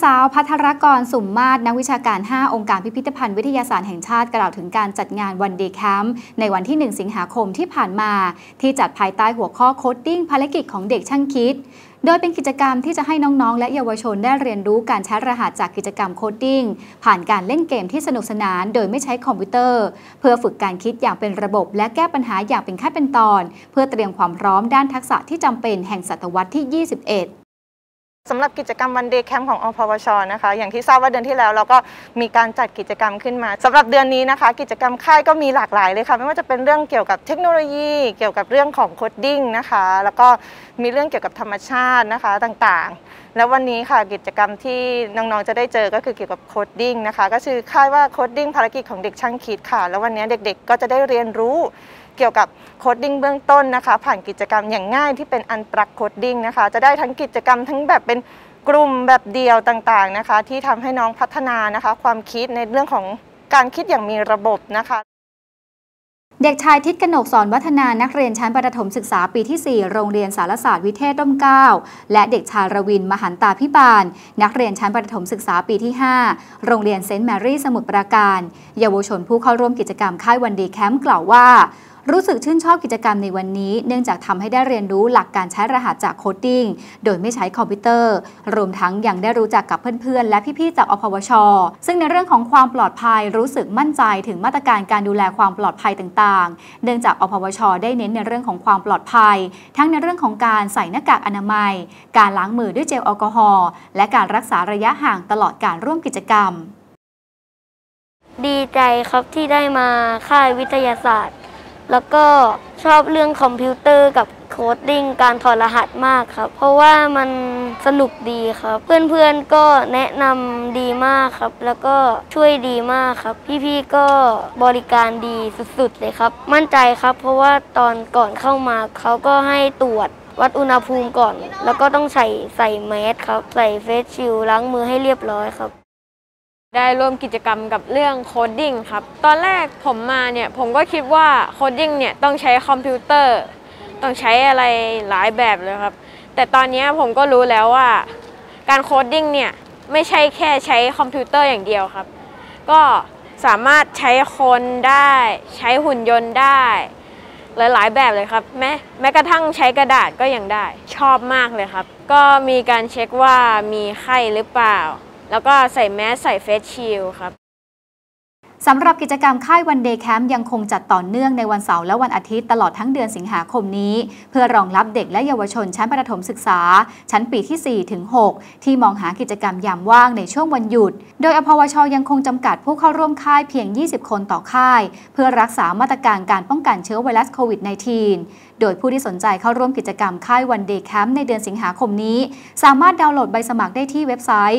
สาวภัทรกรสุมมาศนักวิชาการ 5 องค์การพิพิธภัณฑ์วิทยาศาสตร์แห่งชาติกล่าวถึงการจัดงานวันเดย์แคมป์ในวันที่ 1 สิงหาคมที่ผ่านมาที่จัดภายใต้หัวข้อโคดดิ้งภารกิจของเด็กช่างคิดโดยเป็นกิจกรรมที่จะให้น้องๆและเยาวชนได้เรียนรู้การใช้รหัสจากกิจกรรมโคดดิ้งผ่านการเล่นเกมที่สนุกสนานโดยไม่ใช้คอมพิวเตอร์เพื่อฝึกการคิดอย่างเป็นระบบและแก้ปัญหาอย่างเป็นขั้นเป็นตอนเพื่อเตรียมความพร้อมด้านทักษะที่จำเป็นแห่งศตวรรษที่ 21 สำหรับกิจกรรมวันเดย์แคมป์ของอพวช.นะคะอย่างที่ทราบว่าเดือนที่แล้วเราก็มีการจัดกิจกรรมขึ้นมาสำหรับเดือนนี้นะคะกิจกรรมค่ายก็มีหลากหลายเลยค่ะไม่ว่าจะเป็นเรื่องเกี่ยวกับเทคโนโลยีเกี่ยวกับเรื่องของโคดดิ้งนะคะแล้วก็มีเรื่องเกี่ยวกับธรรมชาตินะคะต่างๆแล้ววันนี้ค่ะกิจกรรมที่น้องๆจะได้เจอก็คือเกี่ยวกับโคดดิ้งนะคะก็คือค่ายว่าโคดดิ้งภารกิจของเด็กช่างคิดค่ะแล้ววันนี้เด็กๆก็จะได้เรียนรู้เกี่ยวกับโคดดิ้งเบื้องต้นนะคะผ่านกิจกรรมอย่างง่ายที่เป็นอันตรักโคดดิ้งนะคะจะได้ทั้งกิจกรรมทั้งแบบเป็นกลุ่มแบบเดียวต่างๆนะคะที่ทำให้น้องพัฒนานะคะความคิดในเรื่องของการคิดอย่างมีระบบนะคะเด็กชายทิศกนกสอนวัฒนานักเรียนชั้นประถมศึกษาปีที่ 4 โรงเรียนสารศาสตร์วิเทศร่มเกล้าและเด็กชายรวินมหันตาภิบาลนักเรียนชั้นประถมศึกษาปีที่ 5 โรงเรียนเซนต์แมรี่สมุทรปราการเยาวชนผู้เข้าร่วมกิจกรรมค่ายวันเดย์แคมป์กล่าวว่ารู้สึกชื่นชอบกิจกรรมในวันนี้เนื่องจากทำให้ได้เรียนรู้หลักการใช้รหัสจากโคดดิ้งโดยไม่ใช้คอมพิวเตอร์รวมทั้งยังได้รู้จักกับเพื่อนๆและพี่ๆจากอพวช.ซึ่งในเรื่องของความปลอดภัยรู้สึกมั่นใจถึงมาตรการการดูแลความปลอดภัยต่างๆเนื่องจากอพวช.ได้เน้นในเรื่องของความปลอดภัยทั้งในเรื่องของการใส่หน้ากากอนามัยการล้างมือด้วยเจลแอลกอฮอล์และการรักษาระยะห่างตลอดการร่วมกิจกรรมดีใจครับที่ได้มาค่ายวิทยาศาสตร์แล้วก็ชอบเรื่องคอมพิวเตอร์กับโคดดิ้งการถอดรหัสมากครับเพราะว่ามันสนุกดีครับเพื่อนๆก็แนะนำดีมากครับแล้วก็ช่วยดีมากครับพี่ๆก็บริการดีสุดๆเลยครับมั่นใจครับเพราะว่าตอนก่อนเข้ามาเขาก็ให้ตรวจวัดอุณหภูมิก่อนแล้วก็ต้องใส่แมสครับใส่เฟสชิลด์ล้างมือให้เรียบร้อยครับได้ร่วมกิจกรรมกับเรื่องโคดดิ้งครับตอนแรกผมมาเนี่ยผมก็คิดว่าโคดดิ้งเนี่ยต้องใช้คอมพิวเตอร์ต้องใช้อะไรหลายแบบเลยครับแต่ตอนนี้ผมก็รู้แล้วว่าการโคดดิ้งเนี่ยไม่ใช่แค่ใช้คอมพิวเตอร์อย่างเดียวครับก็สามารถใช้คนได้ใช้หุ่นยนต์ได้หลายๆแบบเลยครับแม้กระทั่งใช้กระดาษก็ยังได้ชอบมากเลยครับก็มีการเช็คว่ามีไข้หรือเปล่าแล้วก็ใส่แมสใส่เฟสชิลด์ครับสำหรับกิจกรรมค่ายวันเดย์แคมป์ยังคงจัดต่อเนื่องในวันเสาร์และวันอาทิตย์ตลอดทั้งเดือนสิงหาคมนี้เพื่อรองรับเด็กและเยาวชนชั้นประถมศึกษาชั้นปีที่ 4 ถึง 6 ที่มองหากิจกรรมยามว่างในช่วงวันหยุดโดยอพวช.ยังคงจำกัดผู้เข้าร่วมค่ายเพียง 20 คนต่อค่ายเพื่อรักษามาตรการการป้องกันเชื้อไวรัสโควิด -19 โดยผู้ที่สนใจเข้าร่วมกิจกรรมค่ายวันเดย์แคมป์ในเดือนสิงหาคมนี้สามารถดาวน์โหลดใบสมัครได้ที่เว็บไซต์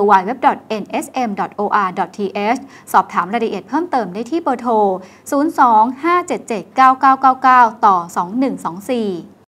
www.nsm.or.th สอบถามรายละเอียดเพิ่มเติมได้ที่เบอร์โทร 025779999 ต่อ 2124